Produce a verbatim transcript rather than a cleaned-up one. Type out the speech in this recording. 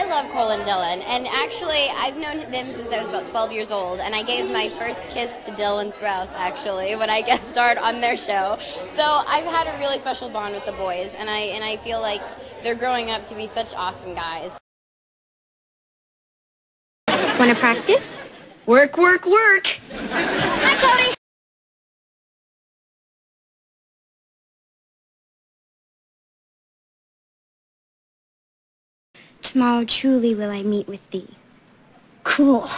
love Cole and Dylan, and actually I've known them since I was about twelve years old, and I gave my first kiss to Dylan Sprouse actually when I guest starred on their show. So I've had a really special bond with the boys, and I and I feel like they're growing up to be such awesome guys. Want to practice? Work, work, work! Hi, Cody! Tomorrow truly will I meet with thee. Cool.